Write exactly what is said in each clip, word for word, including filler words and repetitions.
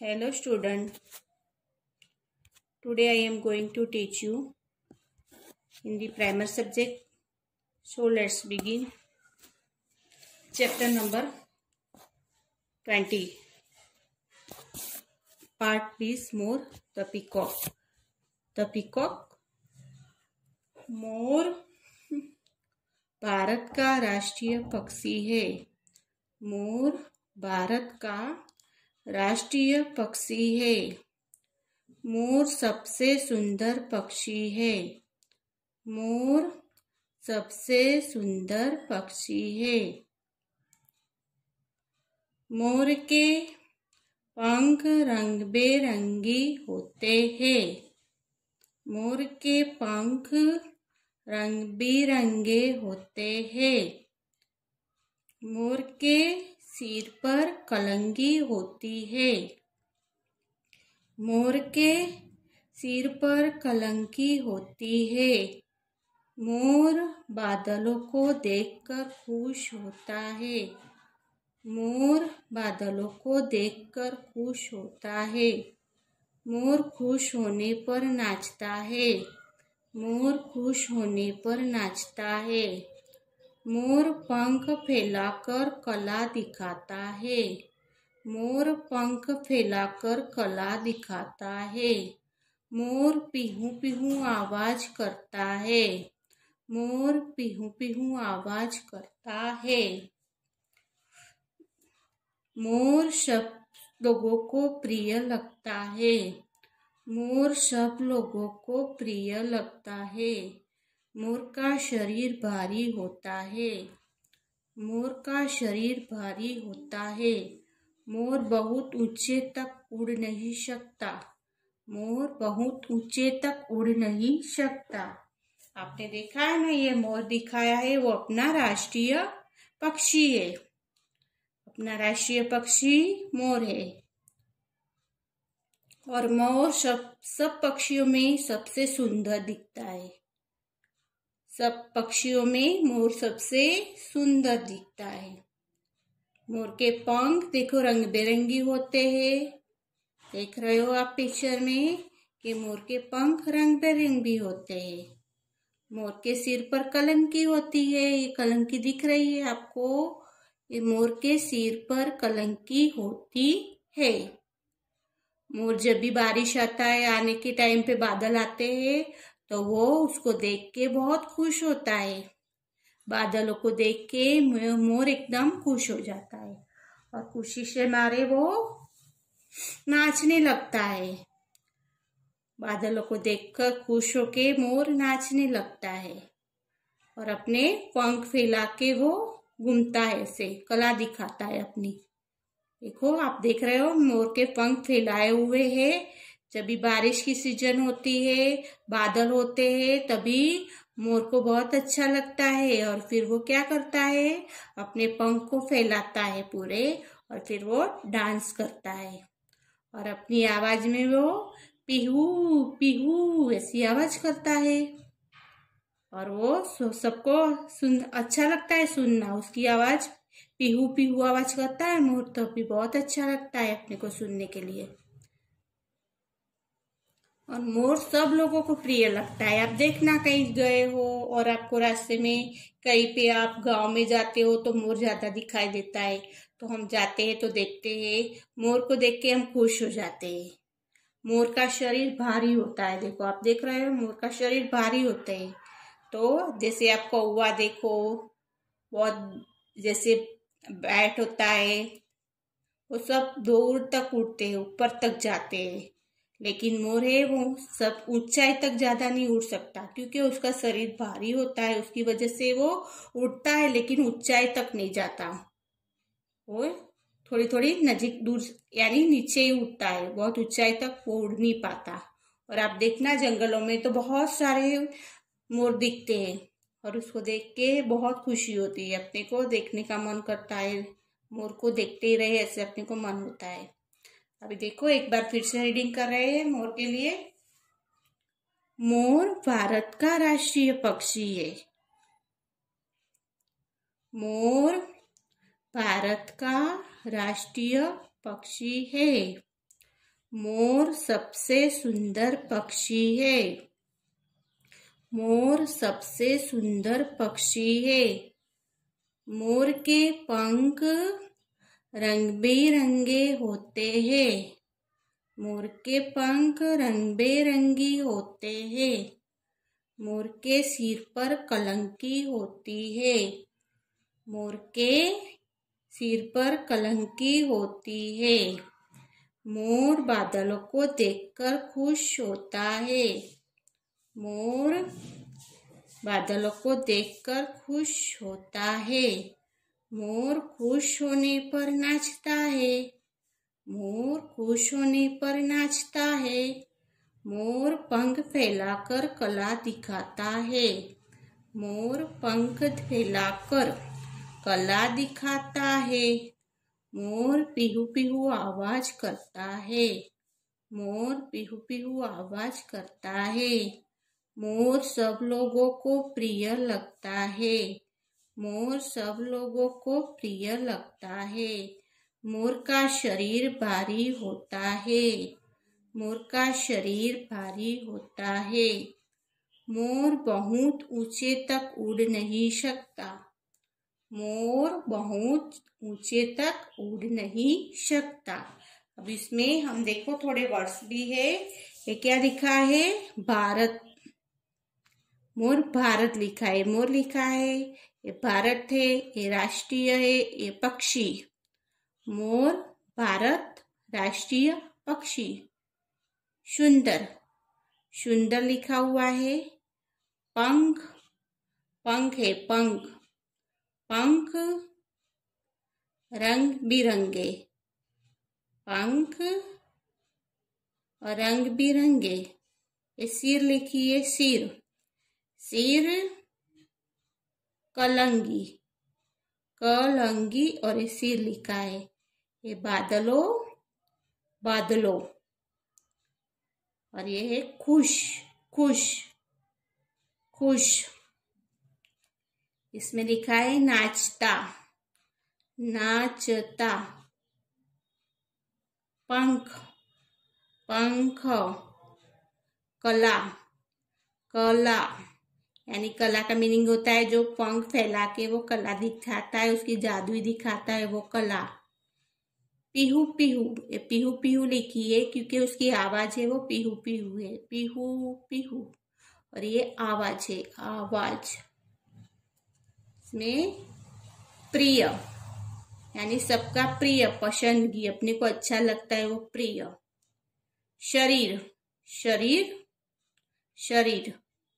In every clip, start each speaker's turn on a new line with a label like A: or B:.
A: Hello student, today I am going to teach you in the primer subject. So let's begin. Chapter number twenty. Part is more the peacock. The peacock. मोर भारत का राष्ट्रीय पक्षी है। मोर भारत का राष्ट्रीय पक्षी है। मोर सबसे सुंदर पक्षी है। मोर सबसे सुंदर पक्षी है। मोर के पंख रंग बेरंगी होते हैं। मोर के पंख रंग बिरंगे होते हैं। मोर के सिर पर कलंगी होती है। मोर के सिर पर कलंकी होती है। मोर बादलों को देखकर खुश होता है। मोर बादलों को देखकर खुश होता है। मोर खुश होने पर नाचता है। मोर खुश होने पर नाचता है। मोर पंख फैलाकर कला दिखाता है। मोर पंख फैलाकर कला दिखाता है। मोर पीहू पीहू आवाज करता है। मोर पीहू पीहू आवाज करता है। मोर सब लोगों को प्रिय लगता है। मोर सब लोगों को प्रिय लगता है। मोर का शरीर भारी होता है। मोर का शरीर भारी होता है। मोर बहुत ऊंचे तक उड़ नहीं सकता। मोर बहुत ऊंचे तक उड़ नहीं सकता। आपने देखा है ना, ये मोर दिखाया है, वो अपना राष्ट्रीय पक्षी है। अपना राष्ट्रीय पक्षी मोर है। और मोर सब सब पक्षियों में सबसे सुंदर दिखता है। सब पक्षियों में मोर सबसे सुंदर दिखता है। मोर के पंख देखो रंग बिरंगी होते हैं। देख रहे हो आप पिक्चर में कि मोर के पंख रंग बिरंगी होते हैं। मोर के सिर पर कलंकी होती है। ये कलंकी दिख रही है आपको। ये मोर के सिर पर कलंकी होती है। मोर जब भी बारिश आता है, आने के टाइम पे बादल आते हैं, तो वो उसको देख के बहुत खुश होता है। बादलों को देख के मोर एकदम खुश हो जाता है और खुशी से मारे वो नाचने लगता है। बादलों को देखकर खुश होके मोर नाचने लगता है और अपने पंख फैला के वो घूमता है, ऐसे कला दिखाता है अपनी। देखो आप देख रहे हो, मोर के पंख फैलाए हुए हैं। जब भी बारिश की सीजन होती है, बादल होते हैं, तभी मोर को बहुत अच्छा लगता है और फिर वो क्या करता है, अपने पंख को फैलाता है पूरे और फिर वो डांस करता है और अपनी आवाज में वो पीहू पीहू ऐसी आवाज करता है और वो सबको सुन अच्छा लगता है सुनना। उसकी आवाज पीहू पीहू आवाज करता है मोर, तो भी बहुत अच्छा लगता है अपने को सुनने के लिए। और मोर सब लोगों को प्रिय लगता है। आप देखना कहीं गए हो और आपको रास्ते में कहीं पे आप गांव में जाते हो तो मोर ज्यादा दिखाई देता है, तो हम जाते हैं तो देखते हैं, मोर को देख के हम खुश हो जाते हैं। मोर का शरीर भारी होता है। देखो आप देख रहे हो, मोर का शरीर भारी होता है। तो जैसे आप कौवा देखो, बहुत जैसे बैट होता है, वो सब दूर तक उड़ते हैं, ऊपर तक जाते हैं। लेकिन मोर है वो सब ऊंचाई तक ज्यादा नहीं उड़ सकता, क्योंकि उसका शरीर भारी होता है। उसकी वजह से वो उड़ता है लेकिन ऊंचाई तक नहीं जाता। वो थोड़ी थोड़ी नजीक दूर यानी नीचे ही उड़ता है, बहुत ऊंचाई तक वो उड़ नहीं पाता। और आप देखना जंगलों में तो बहुत सारे मोर दिखते हैं और उसको देख के बहुत खुशी होती है। अपने को देखने का मन करता है, मोर को देखते ही रहे ऐसे अपने को मन होता है। अभी देखो एक बार फिर से रीडिंग कर रहे हैं मोर के लिए। मोर भारत का राष्ट्रीय पक्षी है। मोर भारत का राष्ट्रीय पक्षी है। मोर सबसे सुंदर पक्षी है। मोर सबसे सुंदर पक्षी है। मोर के पंख रंग बिरंगे होते हैं। मोर के पंख रंग बिरंगी होते हैं। मोर के सिर पर कलंकी होती है। मोर के सिर पर कलंकी होती है। मोर बादलों को देखकर खुश होता है। मोर बादलों को देखकर खुश होता है। मोर खुश होने पर नाचता है। मोर खुश होने पर नाचता है। मोर पंख फैलाकर कला दिखाता है। मोर पंख फैलाकर कला दिखाता है। मोर पिहू पिहू आवाज करता है। मोर पिहू पिहू आवाज करता है। मोर सब लोगों को प्रिय लगता है। मोर सब लोगों को प्रिय लगता है। मोर का शरीर भारी होता है। मोर का शरीर भारी होता है। मोर बहुत ऊंचे तक उड़ नहीं सकता। मोर बहुत ऊंचे तक उड़ नहीं सकता। अब इसमें हम देखो थोड़े वर्ड्स भी है। ये क्या लिखा है? भारत। मोर भारत लिखा है। मोर लिखा है। ये भारत है। ये राष्ट्रीय है। ये पक्षी। मोर भारत राष्ट्रीय पक्षी। सुंदर। सुंदर लिखा हुआ है। पंख। पंख है। पंख। पंख रंग बिरंगे। पंख रंग बिरंगे। ये सिर लिखिए। सिर। सिर कलंगी। कलंगी और ये सिर लिखा है। ये बादलों। बादलों और ये है खुश। खुश। खुश। इसमें लिखा है नाचता। नाचता। पंख। पंख। कला। कला यानी कला का मीनिंग होता है जो पंख फैला के वो कला दिखाता है, उसकी जादू दिखाता है, वो कला। पीहू पीहू। ये पीहू पीहू लिखी है क्योंकि उसकी आवाज है वो पीहू पीहू है। पीहू पीहू और ये आवाज है। आवाज। इसमें प्रिय यानी सबका प्रिय, पसंदगी, अपने को अच्छा लगता है वो प्रिय। शरीर। शरीर। शरीर।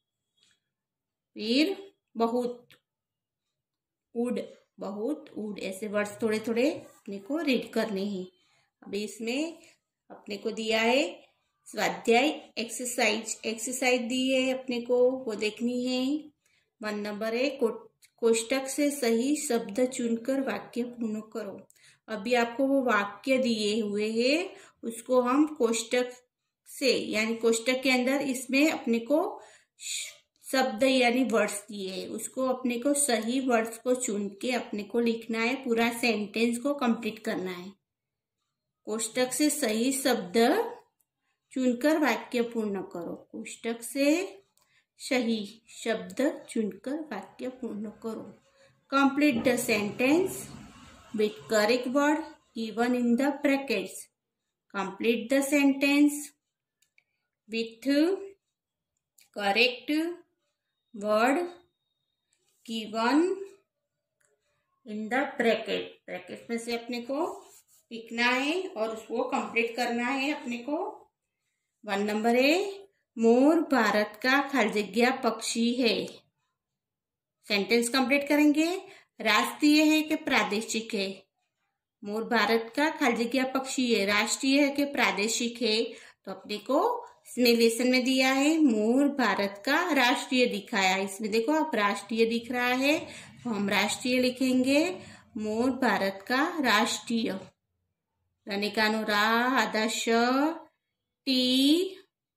A: वीर बहुत। उड़। बहुत उड़। ऐसे वर्ड्स थोड़े थोड़े अपने को रीड करने हैं। अभी इसमें अपने को दिया है स्वाध्याय एक्सरसाइज। एक्सरसाइज दी है अपने को, वो देखनी है। वन नंबर है कोष्टक से सही शब्द चुनकर वाक्य पूर्ण करो। अभी आपको वो वाक्य दिए हुए हैं, उसको हम कोष्टक से यानी कोष्टक के अंदर इसमें अपने को शब्द यानी वर्ड्स दिए हैं, उसको अपने को सही वर्ड्स को चुन के अपने को लिखना है। पूरा सेंटेंस को कंप्लीट करना है। कोष्टक से सही शब्द चुनकर वाक्य पूर्ण करो। कोष्टक से सही शब्द चुनकर वाक्य पूर्ण करो। Complete the sentence with correct word given in the brackets. Complete the sentence with correct word given in the bracket. Bracket में से अपने को लिखना है और उसको कंप्लीट करना है अपने को। वन नंबर है मोर भारत का खाली जगह पक्षी है। सेंटेंस कंप्लीट करेंगे। राष्ट्रीय है कि प्रादेशिक है? मोर भारत का खाली जगह पक्षी है। राष्ट्रीय है कि प्रादेशिक है? तो अपने को इसमें लेसन में दिया है मोर भारत का राष्ट्रीय दिखाया। इसमें देखो आप राष्ट्रीय दिख रहा है तो हम राष्ट्रीय लिखेंगे। मोर भारत का राष्ट्रीय। रनिकानो रा आधा श टी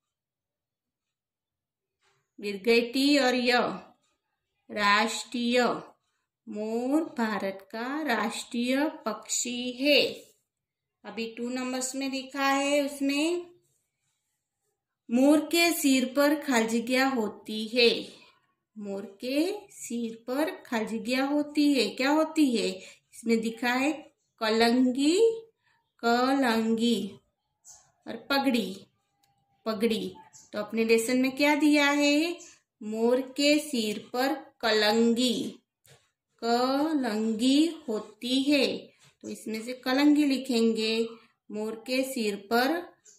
A: दीर्घ टी और य राष्ट्रीय। मोर भारत का राष्ट्रीय पक्षी है। अभी टू नंबर्स में लिखा है उसमें मोर के सिर पर खालजिया होती है। मोर के सिर पर खालजिया होती है, क्या होती है? इसमें दिखा है कलंगी, कलंगी और पगड़ी, पगड़ी। तो अपने लेसन में क्या दिया है? मोर के सिर पर कलंगी, कलंगी होती है। तो इसमें से कलंगी लिखेंगे। मोर के सिर पर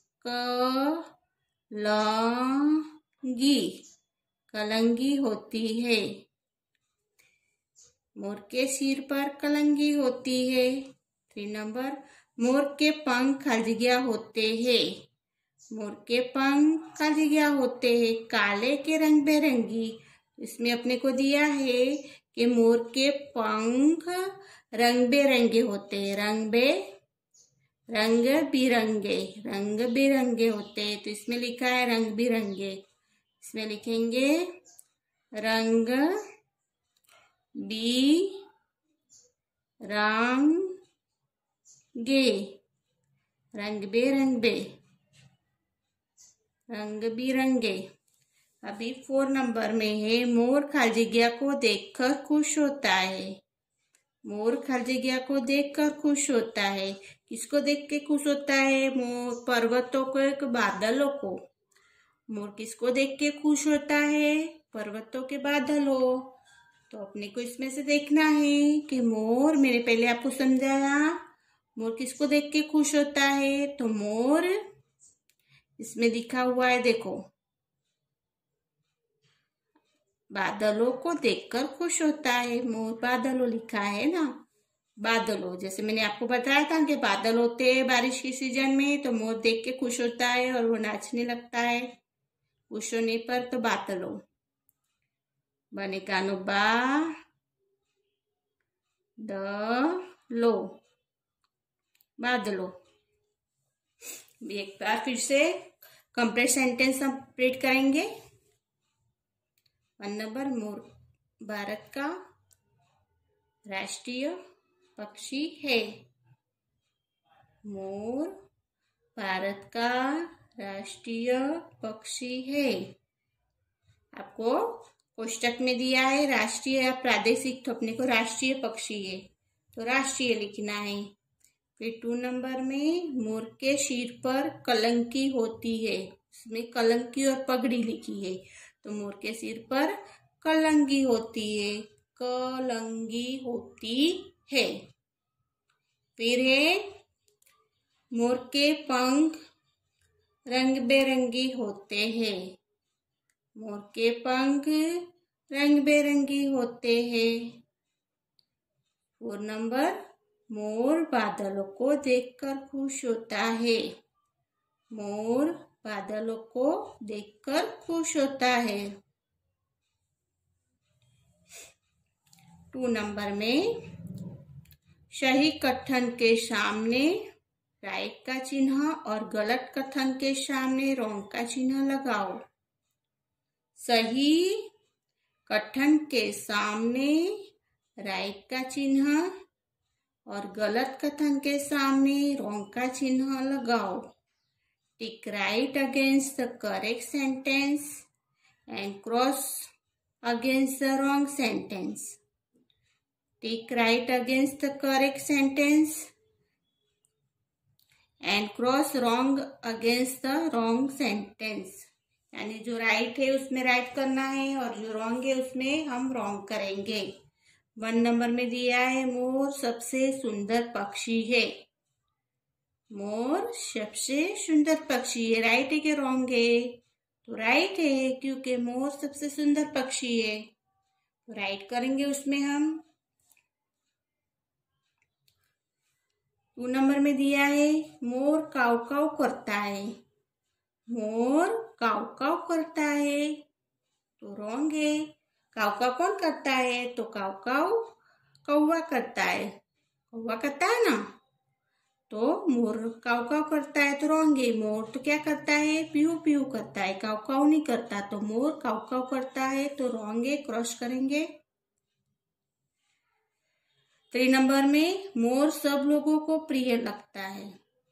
A: कलंगी, कलंगी होती है। मोर के सिर पर कलंगी होती है। थ्री नंबर, मोर के पंख खालजिया होते हैं। मोर के पंख खालजिया होते हैं, काले के रंग बेरंगी। इसमें अपने को दिया है कि मोर के पंख रंग बेरंगे होते हैं, रंग बे रंग बिरंगे, रंग बिरंगे होते हैं। तो इसमें लिखा है रंग बिरंगे। इसमें लिखेंगे रंग बी रंग गे, रंग बेरंगे, रंग बिरंगे। अभी फोर नंबर में है मोर खालजिया को देखकर खुश होता है। मोर खालजिया को देखकर खुश होता है। किसको देख के खुश होता है? मोर पर्वतों को, एक बादलों को। मोर किसको देख के खुश होता है? पर्वतों के बादलों। तो अपने को इसमें से देखना है कि मोर, मैंने पहले आपको समझाया, मोर किसको देख के खुश होता है? तो मोर इसमें लिखा हुआ है, देखो, बादलों को देखकर खुश होता है। मोर बादलों लिखा है ना, बादलों। जैसे मैंने आपको बताया था कि बादल होते हैं बारिश के सीजन में, तो मोर देख के खुश होता है और वो नाचने लगता है। खुश होने पर तो बादलों बनेगा नो बा द लो, बादलों। एक बार फिर से कंप्लीट सेंटेंस हम रीड करेंगे। वन नंबर, मोर भारत का राष्ट्रीय पक्षी है। मोर भारत का राष्ट्रीय पक्षी है। आपको कोष्टक में दिया है राष्ट्रीय या प्रादेशिक, तो अपने को राष्ट्रीय पक्षी है तो राष्ट्रीय लिखना है। फिर टू नंबर में मोर के सिर पर कलंकी होती है। इसमें कलंकी और पगड़ी लिखी है, तो मोर के सिर पर कलंगी होती है, कलंगी होती है। फिर है मोर के पंख रंग बेरंगी होते हैं। मोर के पंख रंग बेरंगी होते हैं। फोर नंबर, मोर बादलों को देखकर खुश होता है। मोर बादलों को देखकर खुश होता है। टू नंबर में सही कथन के सामने राइट का चिन्ह और गलत कथन के सामने रॉन्ग का चिन्ह लगाओ। सही कथन के सामने राइट का चिन्ह और गलत कथन के सामने रॉन्ग का चिन्ह लगाओ। Tick right against the correct sentence and cross against the wrong sentence. Tick right against the correct sentence and cross wrong against the wrong sentence. यानी जो राइट है उसमें राइट करना है और जो रॉन्ग है उसमें हम रॉन्ग करेंगे। वन नंबर में दिया है मोर सबसे सुंदर पक्षी है। मोर सबसे सुंदर पक्षी है। राइट है कि रॉन्ग है? तो राइट है, क्योंकि मोर सबसे सुंदर पक्षी है, तो राइट करेंगे उसमें हम। टू नंबर में दिया है मोर काव काव करता है। मोर काव काव करता है, तो रॉन्ग है। काव काव कौन करता है? तो काव काव कौवा करता है। कौवा करता है ना, तो मोर काव काव करता है तो रॉन्ग है। मोर तो क्या करता है? पीहू पीहू करता है, काव काव नहीं करता। तो मोर काव काव करता है तो रॉन्ग है, क्रॉस करेंगे। थ्री नंबर में मोर सब लोगों को प्रिय लगता है।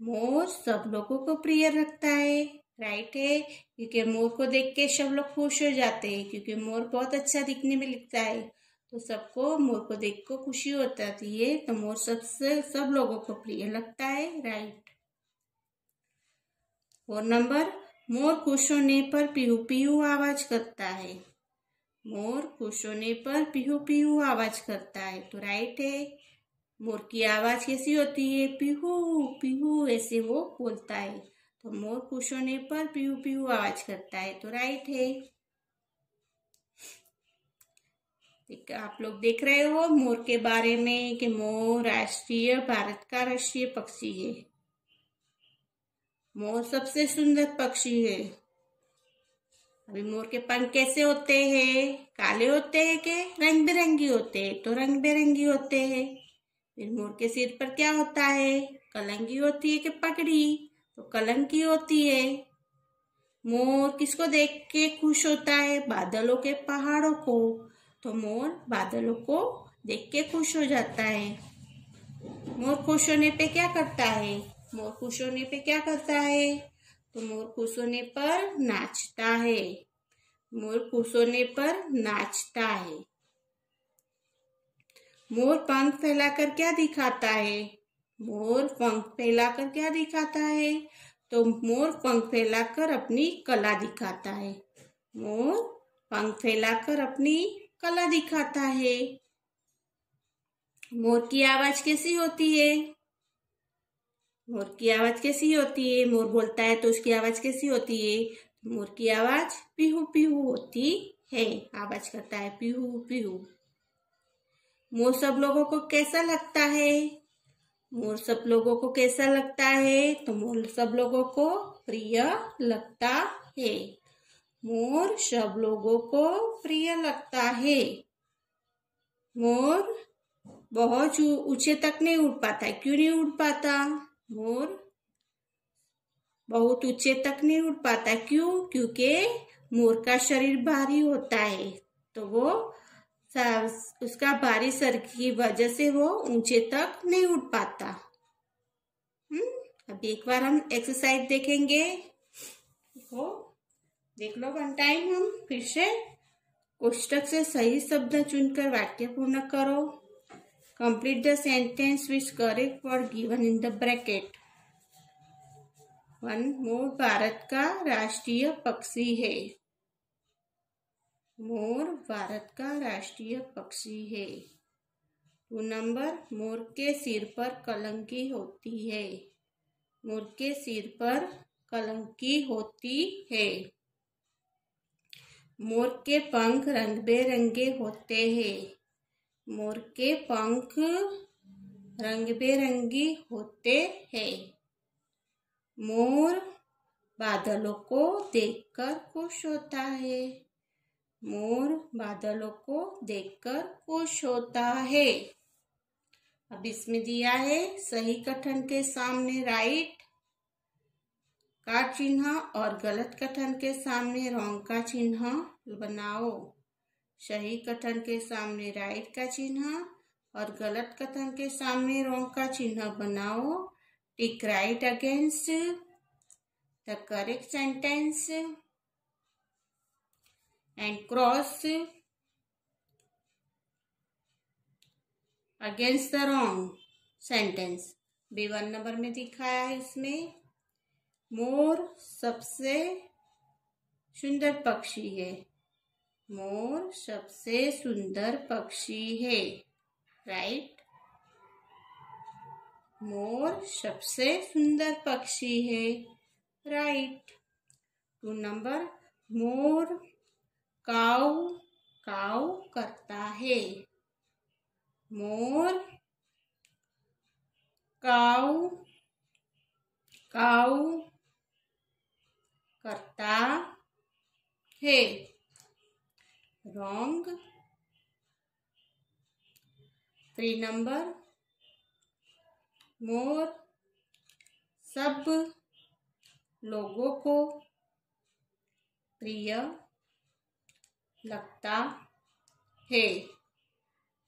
A: मोर सब लोगों को प्रिय लगता है, राइट है, क्योंकि मोर को देख के सब लोग खुश हो जाते हैं, क्योंकि मोर बहुत अच्छा दिखने में लगता है, तो सबको मोर को देख को खुशी होता है, तो मोर सबसे सब लोगों को प्रिय लगता है, राइट। फोर नंबर, मोर खुश होने पर पीहू पीहू आवाज करता है। मोर खुश होने पर पीहू पीहू आवाज करता है, तो राइट है। मोर की आवाज कैसी होती है? पीहू पीहू ऐसे वो बोलता है, तो मोर खुश होने पर पीहू पीहू आवाज करता है, तो राइट है। आप लोग देख रहे हो मोर के बारे में कि मोर राष्ट्रीय भारत का राष्ट्रीय पक्षी है। मोर सबसे सुंदर पक्षी है। अभी मोर के पंख कैसे होते हैं? काले होते हैं के रंग बिरंगी होते हैं? तो रंग बिरंगी होते हैं। फिर मोर के सिर पर क्या होता है? कलंगी होती है कि पगड़ी? तो कलंगी होती है। मोर किसको देख के खुश होता है? बादलों के पहाड़ों को, तो मोर बादलों को देख के खुश हो जाता है। मोर खुश होने पे क्या करता है? मोर खुश होने पे क्या करता है? तो मोर खुश होने पर नाचता है। मोर खुश होने पर नाचता है। मोर पंख फैलाकर क्या दिखाता है? मोर पंख फैलाकर क्या दिखाता है? तो मोर पंख फैलाकर अपनी कला दिखाता है। मोर पंख फैलाकर अपनी कला दिखाता है। मोर की आवाज कैसी होती है? मोर की आवाज कैसी होती है? मोर बोलता है तो उसकी आवाज कैसी होती है? मोर की आवाज पीहू पीहू होती है। आवाज करता है पीहू पीहू। मोर सब लोगों को कैसा लगता है? मोर सब लोगों को कैसा लगता है? तो मोर सब लोगों को प्रिय लगता है। मोर सब लोगों को प्रिय लगता है। मोर बहुत ऊंचे तक नहीं उड़ पाता है। क्यों नहीं उड़ पाता? मोर बहुत ऊंचे तक नहीं उड़ पाता। क्यों? क्योंकि मोर का शरीर भारी होता है, तो वो उसका भारी शरीर की वजह से वो ऊंचे तक नहीं उड़ पाता। हम्म अब एक बार हम एक्सरसाइज देखेंगे। देखो, देख लो वन टाइम। हम फिर से कोष्टक से सही शब्द चुनकर वाक्य पूर्ण करो। Complete the sentence which correct word given in the bracket. One, मोर भारत का राष्ट्रीय पक्षी है। मोर भारत का राष्ट्रीय पक्षी है। टू नंबर, मोर के सिर पर कलंकी होती है। मोर के सिर पर कलंकी होती है। मोर के पंख रंग बेरंगे होते हैं। मोर के पंख रंग बेरंगी होते हैं। मोर बादलों को देखकर खुश होता है। मोर बादलों को देखकर खुश होता है। अब इसमें दिया है सही कथन के सामने राइट का चिन्ह और गलत कथन के सामने रॉन्ग का चिन्ह बनाओ। सही कथन के सामने राइट का चिन्ह और गलत कथन के सामने रॉन्ग का चिन्ह बनाओ। Tick right against the correct sentence and cross against the wrong sentence। B one number में दिखाया है इसमें मोर सबसे सुंदर पक्षी है। मोर सबसे सुंदर पक्षी है, राइट। मोर सबसे सुंदर पक्षी है, राइट। टू नंबर, मोर काऊ काऊ करता है। मोर काऊ काऊ करता है, रॉन्ग। थ्री नंबर, मोर सब लोगों को प्रिय लगता है।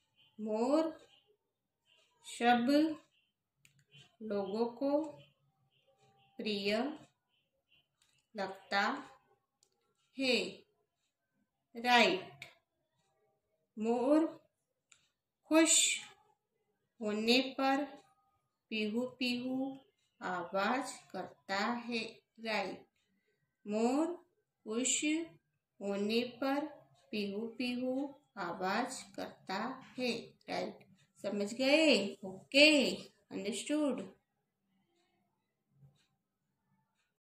A: मोर सब लोगों को प्रिय लगता है। राइट। मोर खुश होने पर पीहू पीहू आवाज करता है। राइट। मोर खुश होने पर पीहू पीहू आवाज करता है। राइट। समझ गए? Okay, understood.